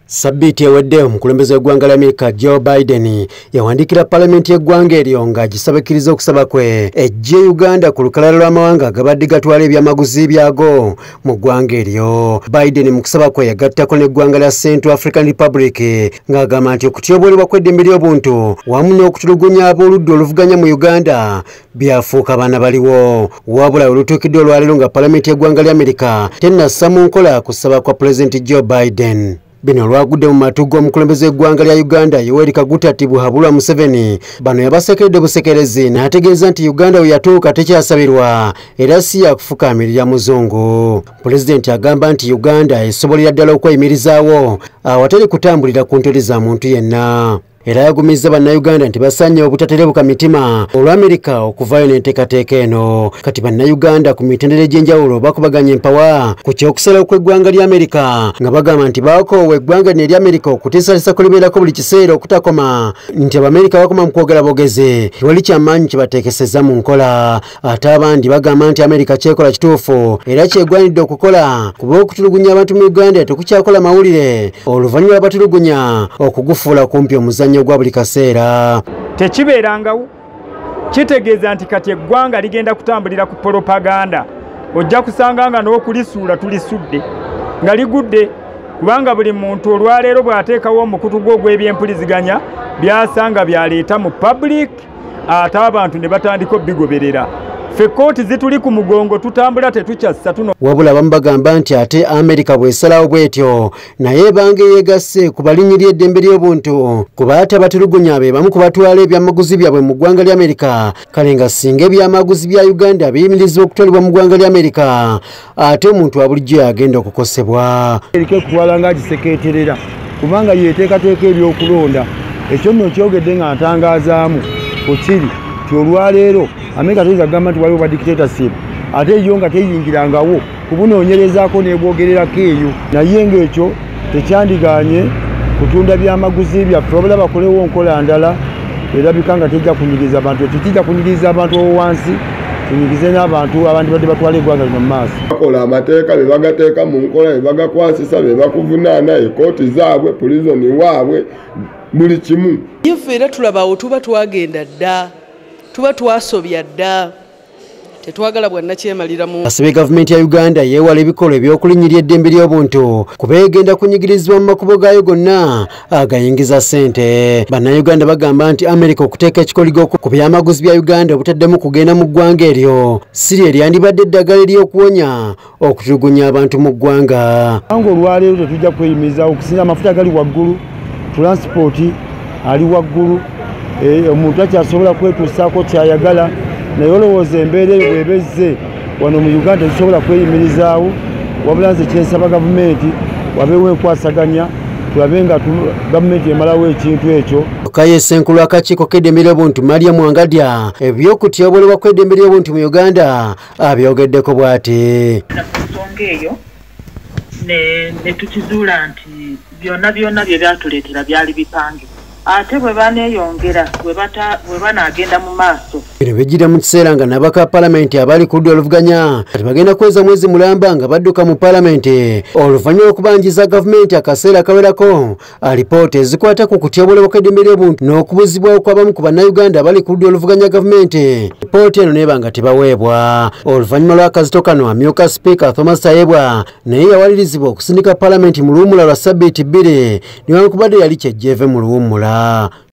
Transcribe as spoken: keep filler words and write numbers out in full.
Sabiti ewedde omukulembeze w'eggwanga lya Amerika Joe Biden yawandikira Parliament y'eggwanga eryo ng'agisabikiriza okusaba kwe ejje Uganda ku lukalala lw'amawanga agabadde gatwala ebyamaguzi byago mu ggwanga eryo. Biden mu kusaba kwe yagattako n'eggwanga lya Central African Republic ng'agamba nti okutyobolebwa kw'eddembe ly'obuntu wamu n'okutulugunya ab'oludda oluvuganya mu Uganda byafuuka baana baliwo. Wabula olutuukidde olwaleero nga Parliament y'eggwanga lya Amerika tennassa mu nkola kusaba kwa President Joe Biden. Bino lwagudde mu matu g'omukulembeze w'eggwanga lya Uganda Yoweri Kaguta Tibuhaburwa Museveni. Bano yabasekeredde busekerezi n'ategeeza nti Uganda we yatuuka tekyasabirwa era si yakufukaamirira muzungu. Pulezidenti agamba nti Uganda esobolera ddala okweyimirizaawo awatali kutambulira ku ntoli za muntu yenna. Era yagumizza bannayuganda nti basaanye obutaterebuka mitima olwa Amerika okuvaayo n'enteekateeka eno. Kati bannayuganda ku mitendera egy'enjawulo bakubaganya empawa ku ky'okusalawo kw'eggwanga lya Amerika nga bagamba nti baakoowa eggwanga lino erya Amerika okuteesalisa kulibeerako buli kiseera okutakoma, nti Abamerika bakoma mu kwogera bogezi tewali kyamaanyi kye bateekesezza mu nkola. Ate abandi bagamba nti Amerika kyekola kituufu era kyegwanidde okukola kuba okutulugunya abantu mu Uganda tekukyakola mawulire oluvannyuma lw'abatulugunya okugufuula kumpi omuzannyo gwa buli kaseera. Tekibeerangawo kitegeeza nti kati eggwanga ligenda kutambulira ku propaganda. Ojja kusanga nga n'okulisuula tulisudde nga ligudde, kubanga buli muntu olwaleero bw'ateekawo omukutu gwe ogw'ebyempuliziganya byasanga byaleeta mu public ate abantu ne batandika bigoberera. Ffe kooti zituli ku mugongo tutambula tetukyassa tuno. Wabula abamu bagamba nti ate Amerika bw'esalawo bw'etyo naye ebange yeegasse ku balinyiri eddembe ly'obuntu kuba ate abatulugunya be bamu ku batwala ebyamaguzi byabwe mu ggwanga lya Amerika. Kale nga singa ebyamaguzi bya Uganda biyimirizibwa okutwalibwa mu ggwanga lya Amerika ate omuntu wa bulijjo yagenda okukosebwa. Erike kutwala ng'agisekeeterera kubanga yeeteekateeka ebyokulonda. Ekyo nno kyogedde nga ntangazaamu ku kiri ti olwaleero Amerika toyinza kugamba nti waliwo ba dictatorship ate yo nga teyingirangawo kubunoonyerezaako n'ebwogererako eyo. Naye ng'ekyo tekyandiganye kutunda byamaguzi byaffe wabula bakolewo nkola ndala erabika nga tejja kunyigiriza abantu. Tekijja kunyigiriza abantu wansi, tunyigize n'abantu abandi badde batwala eggwanga lino mu maaso. Bakola amateeka be bagateeka mu nkola be bagakwasisa be bakuvunaana ekooti zaabwe pulizoni waabwe buli kimu. Iffe era tulabawo tuba twagenda dda tuba twasobya dda tetwagala bwanna kyemalira mu. Asabye gavumenti ya Uganda yeewala ebikolwa eby'okulinyirya eddembe ly'obuntu kuba egenda kunyigirizibwa mu makubo gaayo gonna agayingiza ssente. Bannayuganda bagamba nti Amerika okuteeka ekikoligo ku byamaguzi bya Uganda obutaddemu kugenda mu ggwanga eryo siri eryandibadde eddagala ery'okuwonya okutulugunya abantu mu ggwanga. Anga olwaleero tetujja kweyimiriza okusinza amafuta gali waggulu, transport ali waggulu, omuntu akyasobola kwetuusaako kyayagala. Naye olowooza embeera eyo bw'ebezze wano mu Uganda zisobola kweyimirizaawo. Wabula nze kyensaba gavumenti wabeewo enkwasaganya tulabe nga gavumenti emalawo ekintu ekyo. Kayeese enkulu akakiiko k'eddembe ly'obuntu Maria Mwangadya eby'okutyobolebwa kw'eddembe ly'obuntu mu Uganda abyogeddeko bw'ati. Ensonga eyo ne tukizuula nti byonna byonna bye byatuleetera byali bipange ate bwe baneeyongera bwe banaagenda mu maaso. Bino bijjira mu kiseera nga nabaka Palamenti abali ku ludda oluvuganya kati bagenda kweza mwezi mulamba nga badduka mu Palamenti oluvannyuma okubanjiza gavumenti akaseera kawerako alipoota ezikwata ku kutyobolebwa kw'eddembe ly'obuntu n'okubuzibwawo kw'abamu ku bannayuganda abali ku ludda oluvuganya gavumenti. Alipoota eno neeba nga tebaweebwa. Oluvannyuma lw'akazito kano amyuka sipiika Thomas Tayebwa naye yawalirizibwa okusindika Palamenti mu luwummula lwa ssabbiiti bbiri newankubadde yali kyejjeeve mu luwummula.